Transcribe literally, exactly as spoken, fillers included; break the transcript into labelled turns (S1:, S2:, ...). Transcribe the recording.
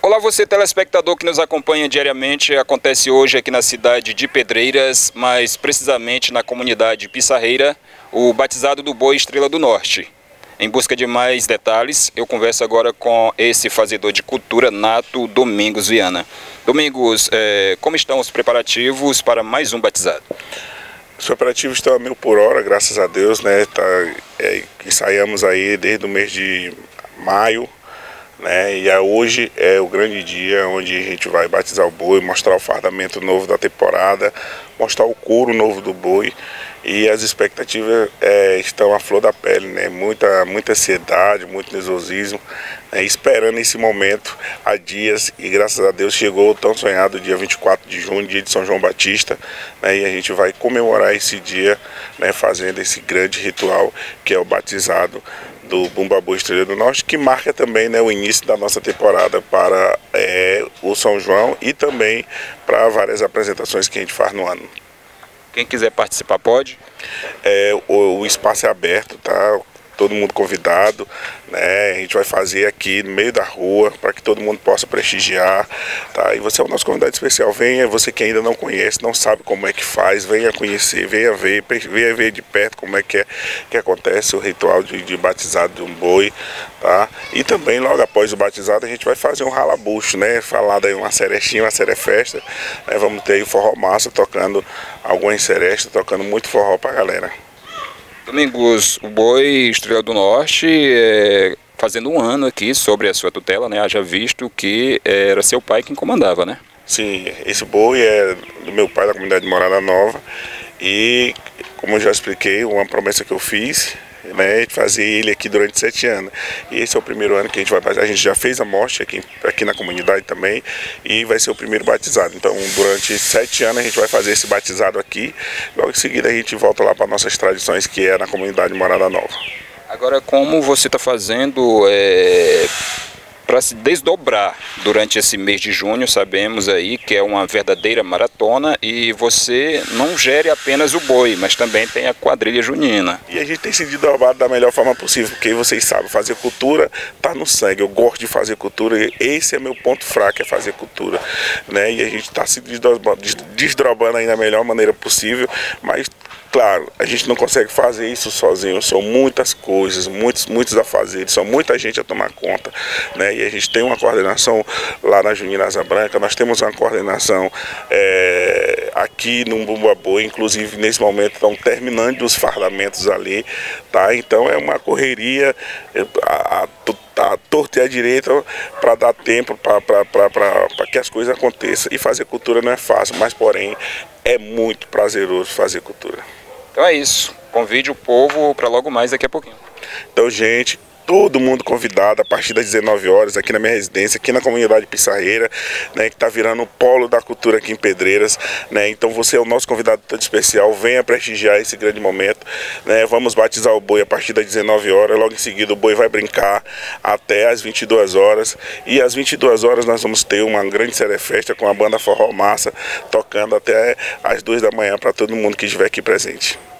S1: Olá, você telespectador que nos acompanha diariamente. Acontece hoje aqui na cidade de Pedreiras, mais precisamente na comunidade Pissarreira, o batizado do boi Estrela do Norte. Em busca de mais detalhes, eu converso agora com esse fazedor de cultura nato, Domingos Viana. Domingos, é, como estão os preparativos para mais um batizado?
S2: Os preparativos estão a mil por hora, graças a Deus, né? Tá, é, ensaiamos aí desde o mês de maio, né? E hoje é o grande dia onde a gente vai batizar o boi, mostrar o fardamento novo da temporada, mostrar o couro novo do boi. E as expectativas é, estão à flor da pele, né? Muita, muita ansiedade, muito nervosismo, né? Esperando esse momento há dias, e graças a Deus chegou o tão sonhado dia vinte e quatro de junho, dia de São João Batista, né? E a gente vai comemorar esse dia, né? Fazendo esse grande ritual que é o batizado do Bumba Boi Estrela do Norte, que marca também, né, o início da nossa temporada para é, o São João e também para várias apresentações que a gente faz no ano.
S1: Quem quiser participar pode?
S2: É, o, o espaço é aberto, tá? Todo mundo convidado, né? A gente vai fazer aqui no meio da rua para que todo mundo possa prestigiar, tá? E você é o nosso convidado especial. Venha, você que ainda não conhece, não sabe como é que faz, venha conhecer, venha ver, venha ver de perto como é que, é, que acontece o ritual de, de batizado de um boi, tá? E também logo após o batizado a gente vai fazer um ralabucho, né? Falar daí uma serechinha, uma serefesta, né? Vamos ter aí o forró massa tocando algumas serestas, tocando muito forró pra galera.
S1: Domingos, o boi Estrela do Norte, é, fazendo um ano aqui sobre a sua tutela, né? Haja visto que era seu pai quem comandava, né?
S2: Sim, esse boi é do meu pai, da comunidade de Morada Nova, e como eu já expliquei, uma promessa que eu fiz, né, de fazer ele aqui durante sete anos. E esse é o primeiro ano que a gente vai fazer. A gente já fez a morte aqui, aqui na comunidade também, e vai ser o primeiro batizado. Então, durante sete anos a gente vai fazer esse batizado aqui. Logo em seguida a gente volta lá para nossas tradições, que é na comunidade de Morada Nova.
S1: Agora, como você está fazendo é, para se desdobrar durante esse mês de junho? Sabemos aí que é uma verdadeira maratona e você não gere apenas o boi, mas também tem a quadrilha junina.
S2: E a gente tem se desdobrado da melhor forma possível, porque vocês sabem, fazer cultura tá no sangue. Eu gosto de fazer cultura, e esse é meu ponto fraco, é fazer cultura, né? E a gente está se desdobrando aí da melhor maneira possível, mas claro, a gente não consegue fazer isso sozinho, são muitas coisas, muitos, muitos afazeres, são muita gente a tomar conta, né? E a gente tem uma coordenação lá na Junina Asa Branca, nós temos uma coordenação é, aqui no Bumba Boi, inclusive nesse momento estão terminando os fardamentos ali, tá? Então é uma correria a, a, a torta e a direita para dar tempo para que as coisas aconteçam. E fazer cultura não é fácil, mas porém é muito prazeroso fazer cultura.
S1: Então é isso, convide o povo para logo mais daqui a pouquinho.
S2: Então, gente, todo mundo convidado a partir das dezenove horas aqui na minha residência, aqui na comunidade Pissarreira, né, que está virando o polo da cultura aqui em Pedreiras, né? Então você é o nosso convidado todo especial, venha prestigiar esse grande momento, né? Vamos batizar o boi a partir das dezenove horas, logo em seguida o boi vai brincar até as vinte e duas horas, e às vinte e duas horas nós vamos ter uma grande serefesta com a banda Forró Massa tocando até as duas da manhã para todo mundo que estiver aqui presente.